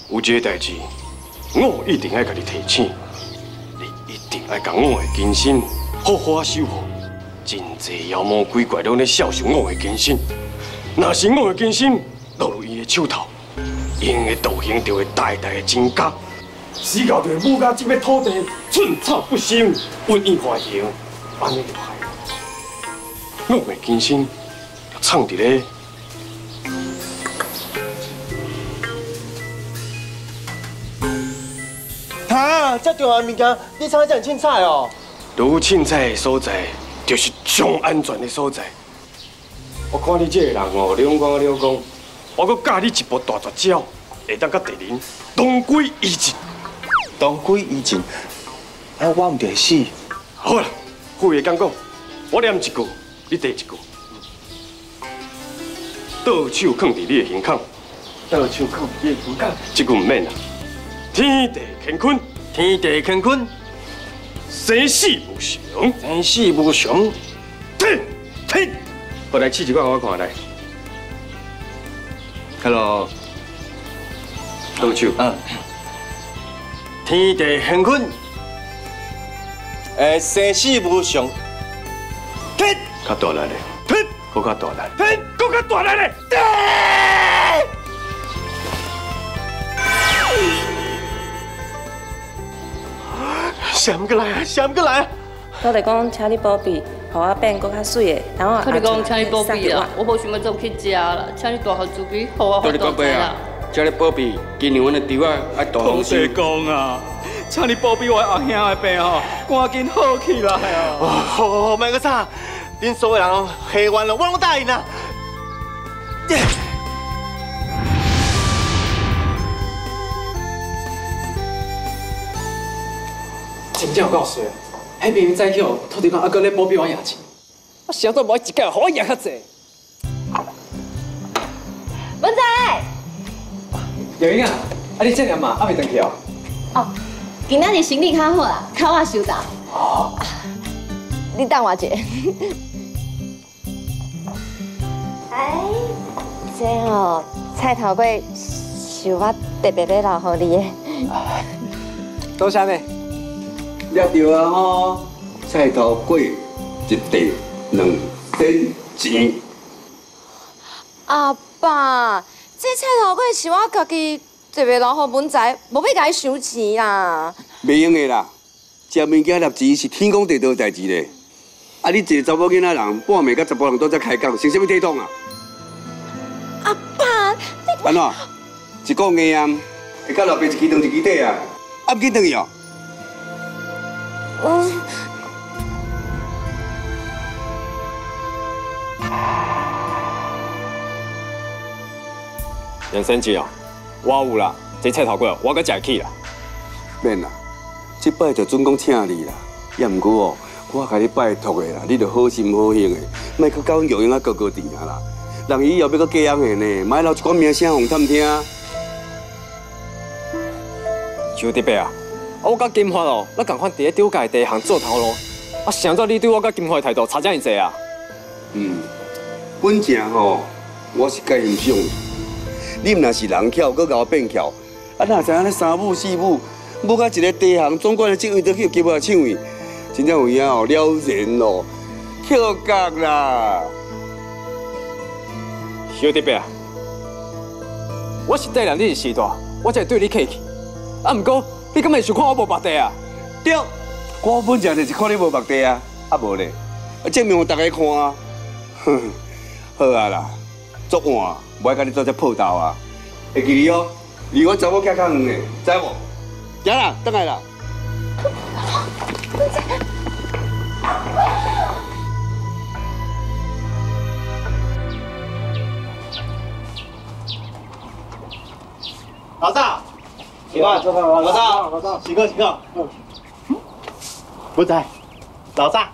有一个代志，我一定爱甲你提醒，你一定爱将我的金身好好守护。真济妖魔鬼怪拢咧效忠我的金身，若是我的金身落入伊的手头，因的道行就会大大的增加，死后就会母甲这片土地寸草不生，瘟疫繁行，安尼就歹。我的金身就藏伫咧。 哈，这重要物件，你怎会这样凊彩哦？ 愈凊彩的所在，就是上安全的所在。我看你这个人哦，两光了光，我阁教你一部大绝招，会当甲敌人同归于尽。 同归于尽，哎，我唔得死。 好啦，废话讲讲，我念一句，你第一句。倒手放伫你的胸口， 倒手放你的胸口。 这句唔免啦。天地乾坤， 天地乾坤， 生死无常， 生死无常。 停！我来试一个，我看来。Hello， 倒手。 天地乾坤，生死无常。停！ 较大力嘞！ 停！ 搁较大力！ 停！搁较大力嘞！停！想过来啊！想过来啊！ 我就讲，请你保庇，互我变搁较水的，然后我你讲，请你保庇啦，我无想要做去食啦，请你大号自己，互我发大财啦。 请你保庇，今年阮的猪仔爱大丰收。 讲啊，请你保庇我阿兄的病吼，赶紧好起来啊！ 好，卖个啥？恁所有人拢下完了，我拢答应啦。 真正有够衰，迄明明早起哦，土地公阿哥咧保庇我赢钱，我想做无一届，互我赢较济。 文仔， 有影啊，你这样嘛，还未回去哦？ 哦，今仔日生理较好啦，较晚收到。 哦， 你等我一下。哎，这哦，菜头粿是我特别要留互你的。 多谢呢。 了着啊吼，菜头粿一地2仙钱。 阿爸，这菜头粿是我家己特别留互文仔，无要甲伊收钱啦。 袂用的啦，食物件纳钱是天公地道的代志咧。啊，你一个查某囡仔人，半暝甲10个人都在开讲，成什么体统啊？ 阿爸，你安怎？一个月啊，会甲老爸一支当一支底啊，啊唔紧当去哦。 杨生姐哦，我有啦，这菜头粿我搁食起啦。 免啦，这摆就准讲请你啦，也毋过哦，我甲你拜托的啦，你着好心好行的，莫去搞育婴啊高甜啊啦。人以后要搁嫁人的呢，莫留一寡名声互探听。 兄弟伯啊，我甲金发哦，咱共款伫咧丢界第一行做头路。啊，想做你对我甲金发的态度差遮尔济啊？ 本正吼，我是介欣赏的。你若是人巧，搁甲我变巧，啊，哪知影咧三母四母，母甲一个地行总管的职位都去金发抢去，真正有影哦了然咯，跳角啦！ 兄弟伯啊，我是带人你是时代，我才会对你客气。啊，毋过你敢会想看我无目的啊？ 对，我本正就是看你无目的啊，啊无咧，证明互大家看啊。哼，好啊啦，昨晚无爱甲你做这破豆啊，会记你哦，离我查某囝较远的，知无？行啦，转来啦。 老大，习惯，老大，习惯。文仔，老大，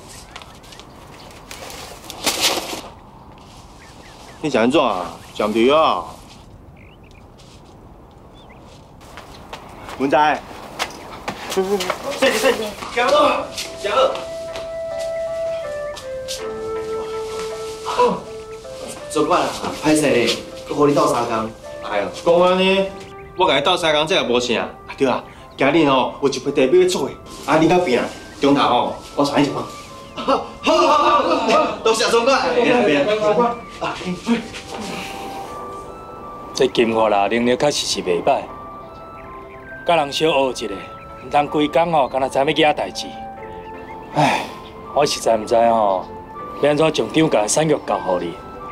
你想安怎啊？讲对啊！文仔，睡，行了。 主管啊，歹势咧，佮互你斗相共。 哎呀，讲安尼， 我甲伊斗三工，这也无啥。对啊，今日吼有一批地表要出的，你到边啊？中头吼，我传你一包。好，多谢总管。 这金华啦，能力确实是袂歹，甲人小学一下，唔通规工吼，干那知要惹代志。唉，我实在唔知吼，要安怎从长甲产业交互你。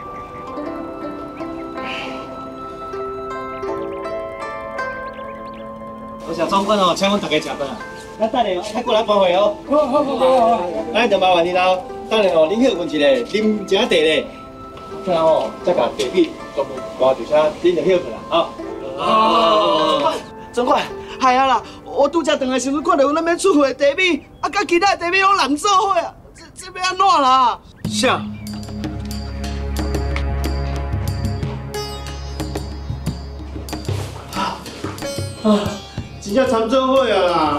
多谢总管哦，请阮大家食饭啊。咱等下再过来搬货哦。好。咱就麻烦你喽。等下哦，恁休困一下，啉一下茶咧。然后再把地皮全部挂住车，恁就休困啦。好。 总管，系啊啦，我拄则回来时阵看到有咱要出货的地米，啊，甲其他的地米拢难做伙啊，这要安怎啦？ 啥？真正参做伙啊啦！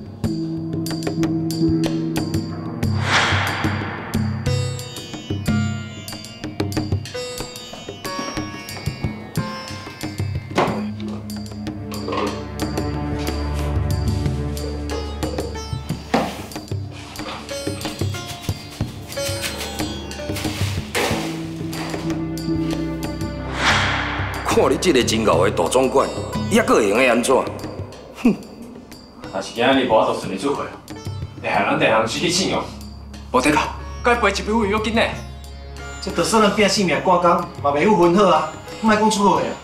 看你这个真牛的大总管，抑阁会用个安怎？哼！ 若是今日无法度顺利出货，会害咱地行失去信用。无得啦，该赔一笔违约金呢。 这就算咱拼性命赶工，嘛袂有分好啊！莫讲出货啊！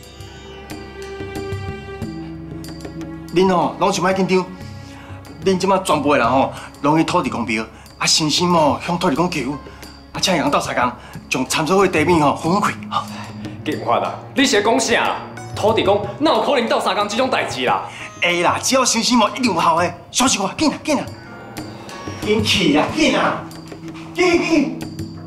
恁吼，拢是莫紧张。恁即马全部的人吼，拢去土地公庙，啊，诚心吼向土地公求，啊，请人斗三工，将参做伙地面吼分开，吼。 金发啊，你是讲啥啦？土地公哪有可能斗三工这种代志啦？ 会啦，只要诚心吼一定有效的。相信我，紧啊紧啊，紧去啦紧啊，紧！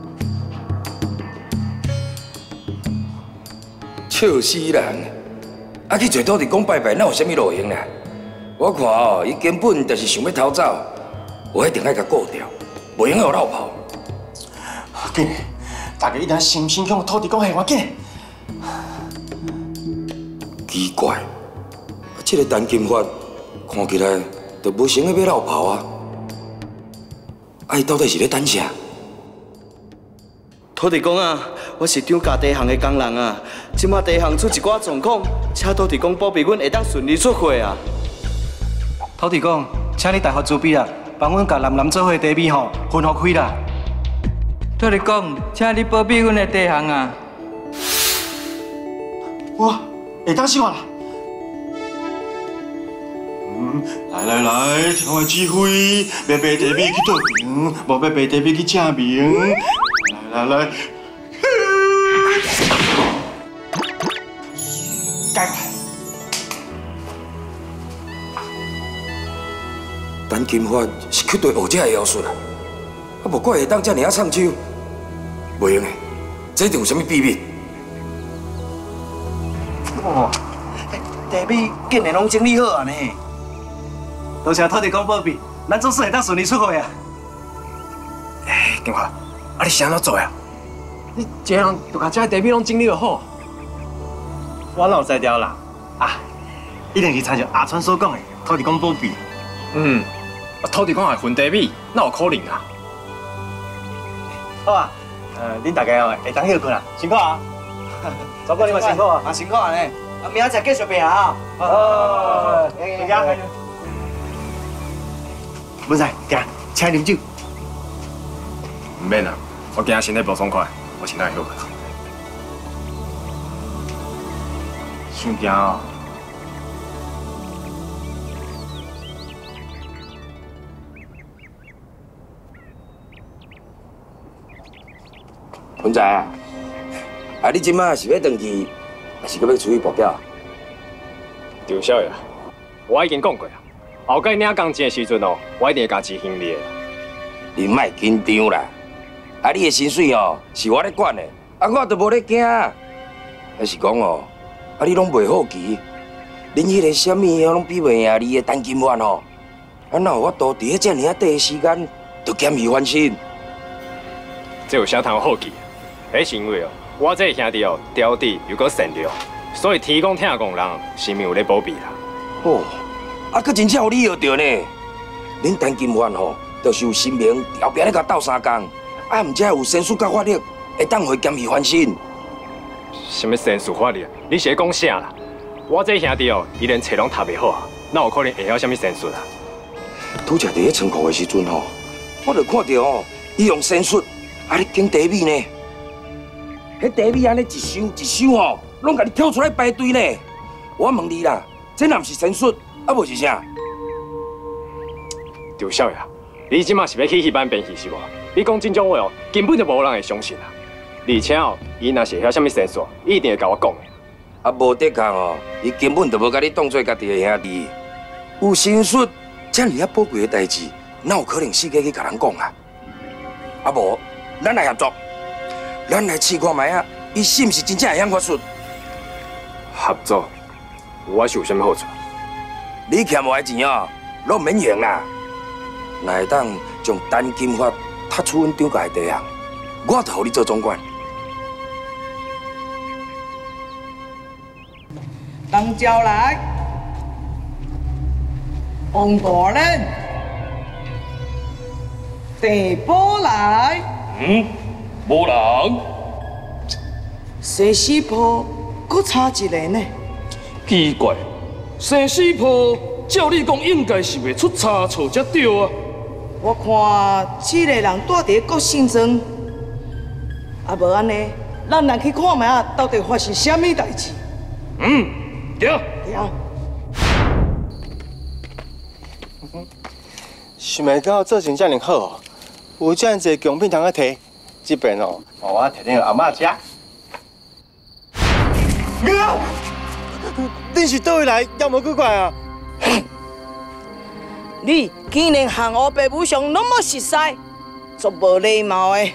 笑死人！啊去找土地公拜拜，哪有啥物路用啦？我看哦，伊根本就是想要逃走，我一定爱甲顾掉，袂用互落跑。 紧的，大家一定要诚心向土地公下紧。 奇怪，这个陈金发看起来就无想要落跑啊！伊到底是咧等啥？ 土地公啊，我是张家地行的工人啊，即马地行出一寡状况，请土地公保庇阮会当顺利出货啊！ 土地公，请你大发慈悲啊，帮阮甲南做伙地米吼分互开啦！ 土地公，请你保庇阮的地行啊！ 哇！会当生活啦！来，听我指挥，要卖地米去倒平，无要卖地米去正面。来，改快！ 陈金发是缺对学者的妖术啊，啊无怪会当遮尔啊唱手，袂用的，这一定有啥物秘密。 哦，地米竟然拢整理好啊呢！ 多谢土地公保庇，咱总算会当顺利出货啊！金华，啊你是安怎做呀？ 你一个人就把这地米拢整理就好。 我哪有知调啦？啊，一定是参照阿川所讲的土地公保庇。 土地公还分地米，哪有可能啊？ 好啊，恁大家会当休困啊，辛苦啊！总管你嘛辛苦啊， 辛苦啊呢！啊，明仔载继续拼啊！ 好，回家。文仔，行，请啉酒。 唔免啦，我今仔身体无爽快，我先来休困。 伤惊哦。 文仔啊，啊你即马是要回去，还是要出去报价？ 张少爷，我已经讲过啊，后盖领工钱的时阵哦，我一定会加执行你的。 你莫紧张啦，啊你的薪水哦是我咧管的，啊我都无咧惊。还是讲哦，啊你拢袂好奇，恁迄个什么拢比袂赢你的陈金发哦，啊哪有法度伫咧遮尔啊短的时间就减去翻身？ 这有啥通好奇？迄是因为哦，我这个兄弟哦，刁滴又搁善良， 所以天公听讲人是命有咧保庇啦。 哦，啊，佫真正有你学着呢。恁陈金环吼，就是有神明后壁咧甲斗相共，啊，毋则有仙术甲法力，会当互减去翻身。 什么仙术法力？你是咧讲啥啦？我这兄弟哦，伊连册拢读袂好啊，哪有可能会晓什么仙术啊？ 拄则伫咧仓库的时阵吼，我就看到吼，伊用仙术啊咧拣茶米呢。迄茶米安尼一箱一箱吼，拢甲你挑出来排队呢。我问你啦，这若毋是仙术，啊无是啥？ 赵少爷，你即马是要去迄班编戏是无？你讲这种话哦，根本就无人会相信啊！而且哦，伊若是晓什么仙术，伊一定会甲我讲的。 啊，无得空哦，伊根本就无甲你当做家己的兄弟。有仙术，遮尔啊宝贵的代志，哪有可能四界去甲人讲啊？啊无，咱来合作，咱来试看卖啊，伊是毋是真正会晓法术？ 合作，我是有啥物好处？ 你欠我的钱哦，拢免还啦。若会当将陈金发踢出阮张家的地行，我就互你做总管。 当招来，王大人，地波来。 无人。 西施坡，搁差一个呢。 奇怪，西施坡照你讲应该是袂出差错才对啊。 我看这个人住伫国姓庄，啊无安尼，咱来去看卖啊，到底发生什么代志？ 对。 对。 想袂到做成遮尔好哦，有遮尔济奖品通个摕，这边哦，我摕恁阿嬷食。恁是倒位来妖魔鬼怪啊？ 你竟然和我爸母上那么熟悉，足无礼貌的。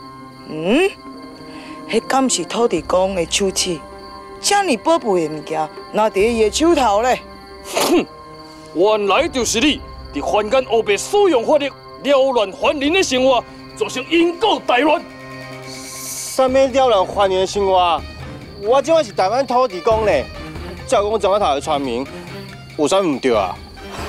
迄敢是土地公的手气？这么宝贝的物件，拿伫伊的手头咧？ 哼，原来就是你，伫凡间黑白使用法律，扰乱凡人的生活，造成因果大乱。 啥物扰乱凡人的生活？我即摆是台湾土地公咧，照讲庄仔头的村民，有啥唔对啊？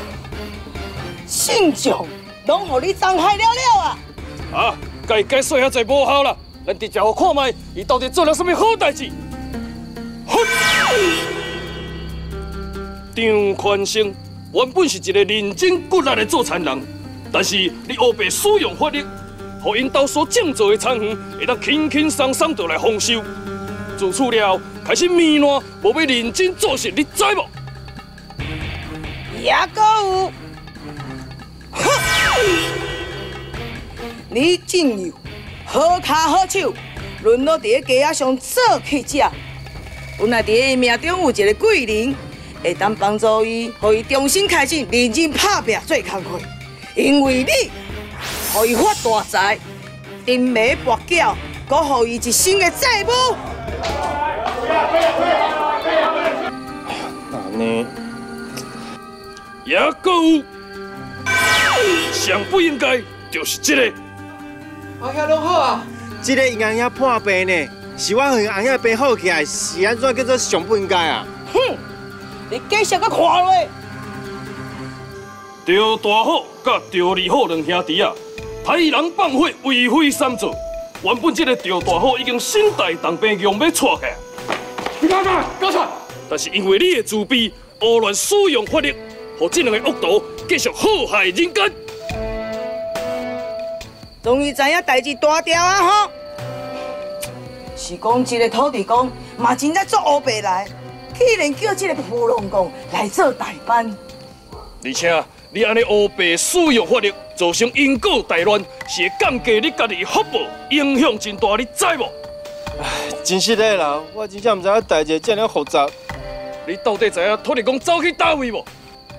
姓蒋，拢互你伤害了啊！ 啊，该说遐济无效啦，咱直接互看卖，伊到底做了什么好代志？张宽生原本是一个认真骨力的做田人，但是你黑白使用法律，互因兜所种造的田园会当轻轻松松就来丰收。自此了，开始糜烂，无要认真做事，你知无？ 也搁有，你真有好脚好手，沦落伫咧街仔上做乞食。本来伫伊命中有一个贵人，会当帮助伊，互伊重新开始认真打拼做工课。因为你，互伊发大财，丁眉拔脚，搁互伊一生的债务。 安尼， 也搁有，上不应该就是这个。 我遐拢好啊。 这个银行遐破病呢，是我互银行遐病好起来，是安怎叫做上不应该啊？ 哼，你继续搁看落。 赵大好甲赵二好两兄弟啊，杀人放火，为非三做。原本这个赵大好已经身带重病，用要错起来。你干嘛？搞错！但是因为你的自卑，胡乱使用法律，让这两个恶徒继续祸害人间。 终于知影代志大条啊！吼，是讲这个土地公嘛真正做黑白来，竟然叫这个普龙公来做代班。 而且你安尼黑白使用法律，造成因果大乱，是会降低你家己的福报，影响真大，你知无？ 唉，真实的啦，我真正唔知影代志这么复杂。 你到底知影土地公走去倒位无？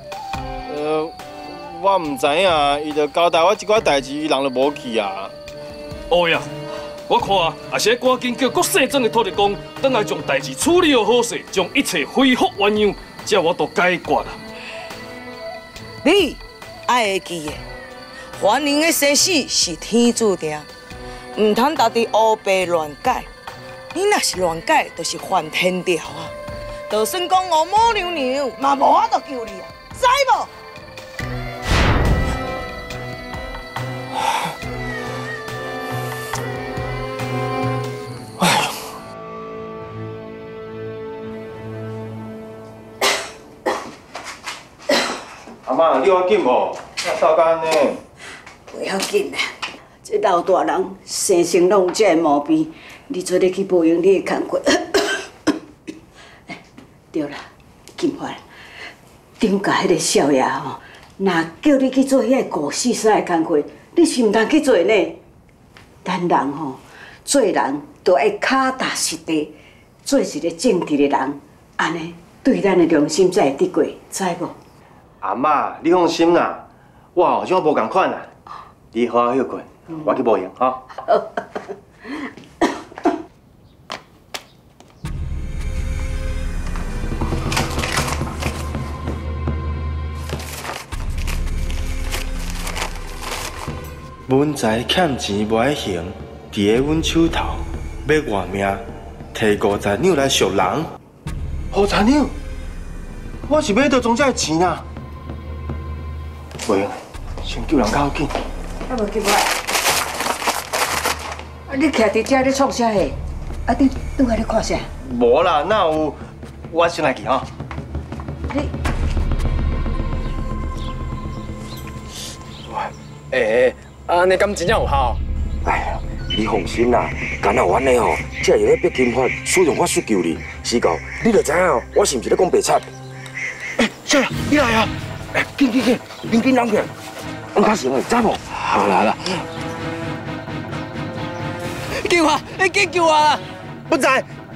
我唔知影，伊就交代我一寡代志，伊人就无去啊。 哦呀，我看也是赶紧叫国姓庄的土地公，等来将代志处理好势，将一切恢复原样，这我都解决啦。 你爱会记的，凡人的生死是天注定，唔通家己黑白乱改。你若是乱改，就是犯天条啊！ 就算讲我母娘娘，嘛无法度救你啊，知无？ 阿妈，你要紧无？那糟干呢？ 不要紧啦，这老大人生性拢有这个毛病，你做咧去保养你的工课。对啦，金花，张家迄个少爷吼，若叫你去做遐5、4、3的工课，你是毋通去做呢？咱人吼，做人都爱脚踏实地，做一个正直的人，安尼对咱的良心才会得过，知无？ 阿妈，你放心啦，我好像无共款啦。你好好休困，我去保养哈。 阮知欠钱无爱还，伫个阮手头，要活命，摕50两来赎人。 50两？我是买到庄这钱啊！袂用，先救人较紧。 还无急我。啊，你徛伫遮咧创啥个？啊，你拄下咧看啥？ 无啦，哪有？我先来去吼。 你。 喂，安尼敢真正有效？ 哎呀，你放心啦，干那阮的吼，才会咧逼金发使用法术救你。死狗，你就知影我是毋是咧讲白贼？小爷，你来啊！紧，紧人去，我较成诶，知无？ 好啦，救我！你紧救我啦！ 不知。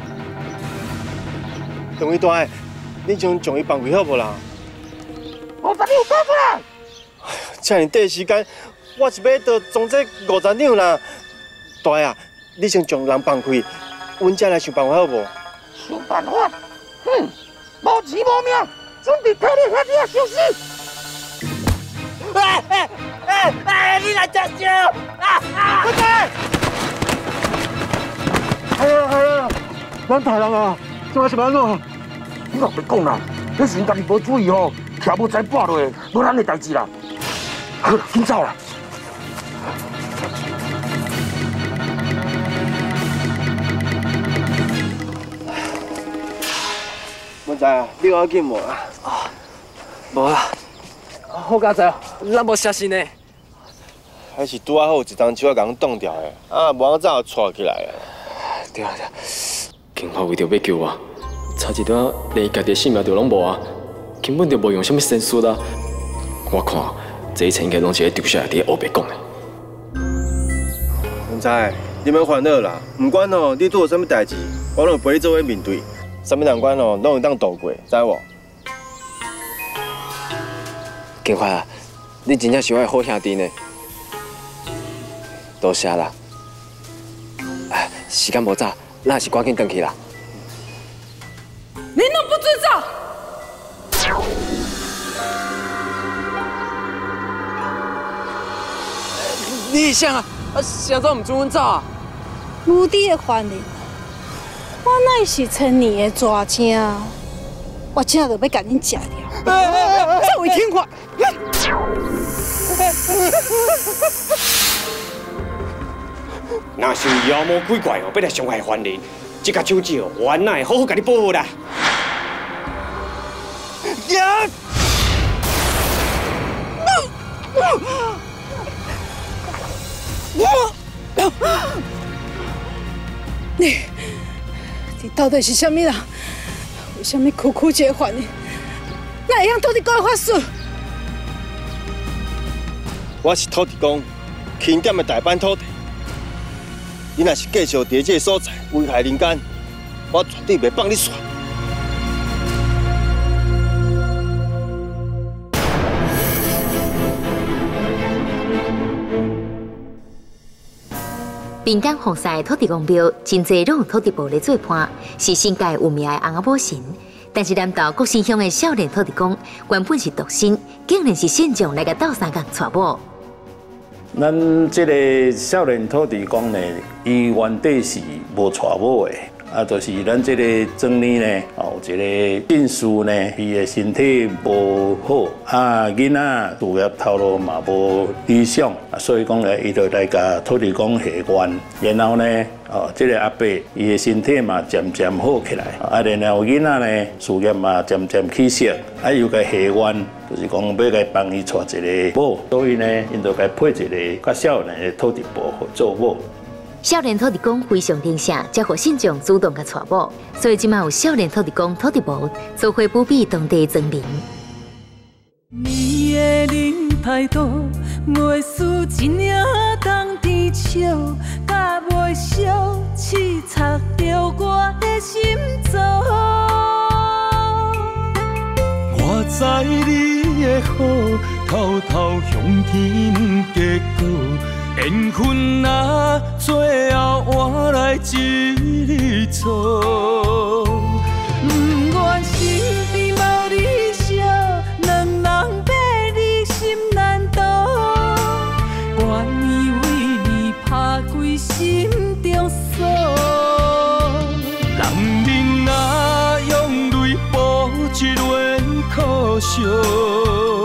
两位大爷，你将伊放开好无啦？ 我把你有搞出来！ 这尔短时间，我是要到总这50两啦。大爷，你先将人放开，阮才来想办法好无？ 想办法？无钱无命，准备替你遐子休息。你来吃酒！不在。系啊，咱大人啊，做是安怎？你若别讲啦，你是因家己无注意吼，徛无在跋落，无咱的代志啦。好，紧走啦。 文仔，你有要紧无啊？ 无啦，好佳哉，咱无啥事呢。 还是拄啊好一张手啊，甲阮挡掉的，啊，无我早就带起来啊。 对，警方为着要救我，差一点连家己的性命都拢无啊，根本就无用什么神术啦。我看这一切应该拢是丢下来伫后白讲的。 文仔，你莫烦恼啦，不管哦，你拄有啥物代志，我拢会陪你做伙面对。啥物难关哦，拢会当度过，知无？ 警官啊，你真正是我的好兄弟呢，多谢啦。时间无早，咱还是赶紧回去啦。 你怎不准走？ 你是谁啊？谁怎唔准阮走啊？ 母弟的犯人，我乃是千年的蛇精，我真就要甲恁吃掉。这位天官。 若是有妖魔鬼怪哦，要来伤害犯人，这个手指哦，我哪会好好甲你保护啦？ 你到底是什么人？为什么苦一个犯人，哪会样土地公的法术？ 我是土地公，钦点的大班土地。你若是继续伫这个所在危害人间，我绝对袂放你耍。 滨江红山土地公庙，真侪拢有土地婆来做伴，是新界有名的红阿母神。但是南投国新乡的少年土地公，原本是独身，竟然是现将来个斗三共娶某。 咱这个少年土地公呢，伊原底是无娶某的， 就是咱这个庄里呢，有一个进士呢，伊的身体无好，囡仔事业头路嘛无理想，所以讲呢，伊就来甲土地公下愿，然后呢，这个阿伯伊的身体嘛渐渐好起来，然后囡仔呢事业嘛渐渐起色，又甲下愿，就是讲要甲帮伊娶一个某，所以呢，因就甲配一个较少年的土地婆做某。 少年土地公非常灵性，才互信众主动甲娶某，所以即马有少年土地公、土地婆做回补庇当地庄民。 你的灵态度，袂输一领当地笑，甲袂笑，刺插着我的心脏。我知你的好，偷偷向天结果。缘分啊，最后换来一错。不愿身边无你笑，两人爬你心难渡。愿意为你打开心中锁。人民啊，用泪补一轮苦笑。